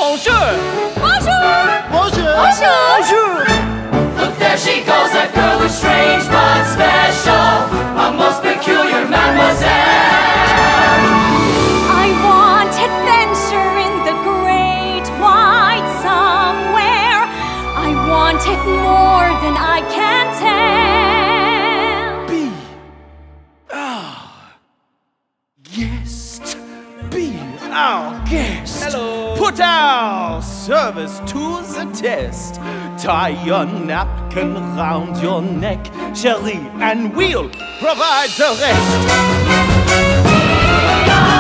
Bonjour! Bonjour! Bonjour! Bonjour! Look, there she goes, that girl who's strange but special, a most peculiar mademoiselle. I want adventure in the great wide somewhere. I want it more than I can tell. Be our guest. Be our guest. Hello. Put our service to the test. Tie your napkin round your neck, Cherie, and we'll provide the rest.